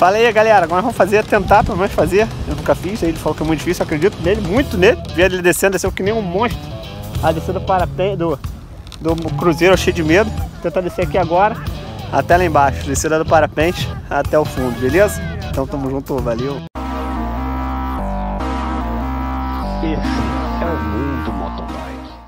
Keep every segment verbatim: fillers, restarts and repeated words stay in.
Fala aí, galera, agora vamos fazer, tentar pelo menos fazer. Eu nunca fiz, ele falou que é muito difícil, eu acredito nele, muito nele. Vi ele descendo, desceu que nem um monstro. A descida do parapente, do, do cruzeiro, cheio de medo. Vou tentar descer aqui agora, até lá embaixo. Descida do parapente até o fundo, beleza? Então tamo junto, valeu. Esse é o mundo motobike.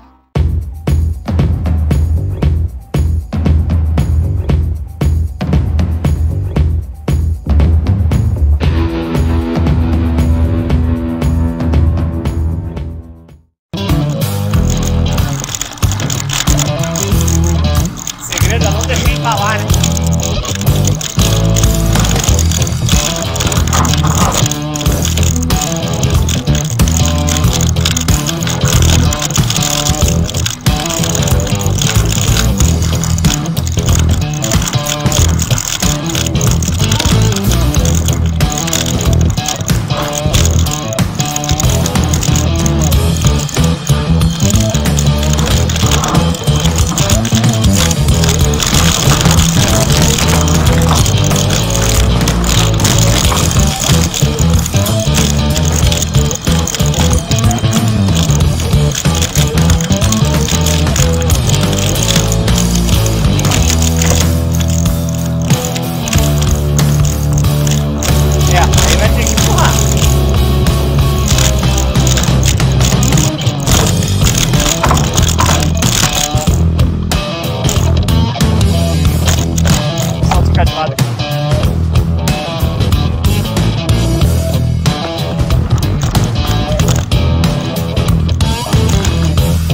Já não deixei falar, né?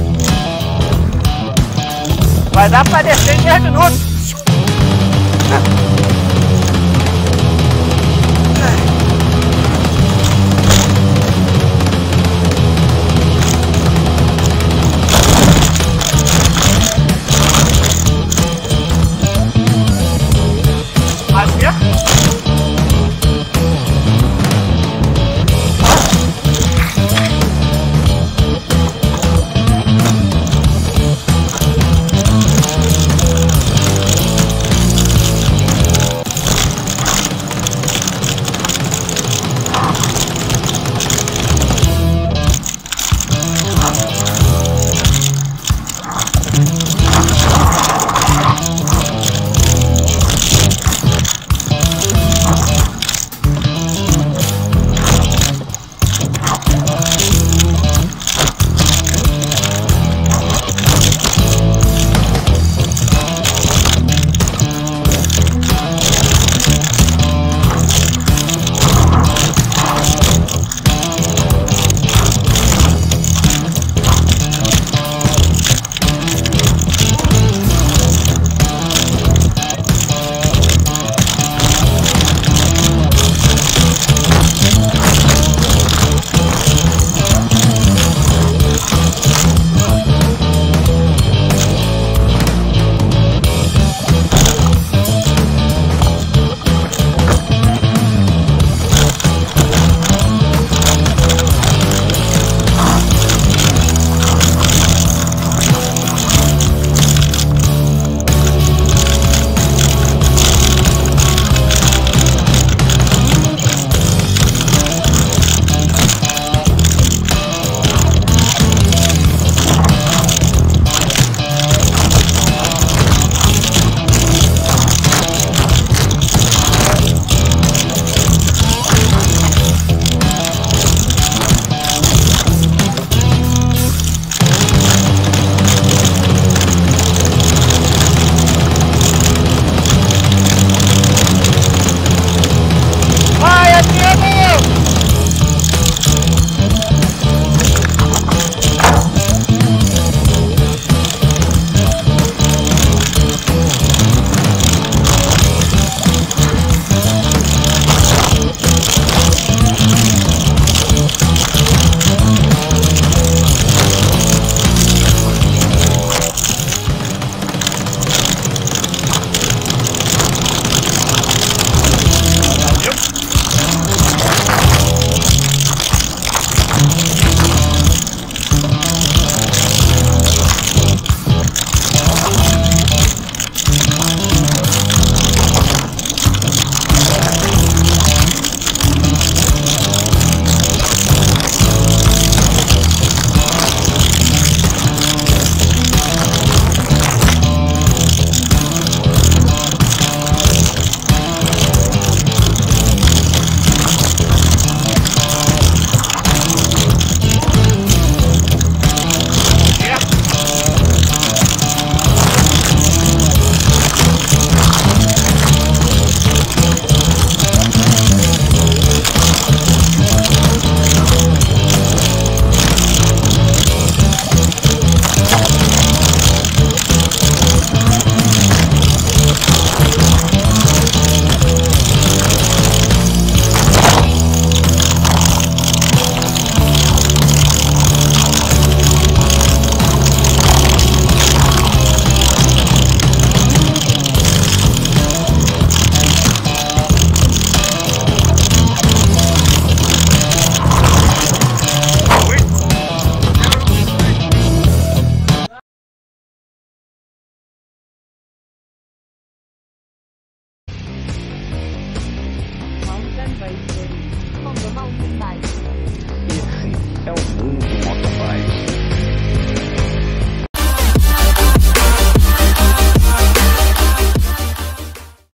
Vai dar pra descer em dez minutos.